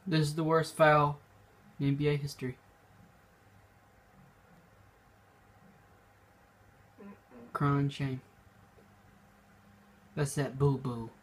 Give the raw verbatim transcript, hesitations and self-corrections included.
This is the worst foul in N B A history. Crying shame. That's that boo boo.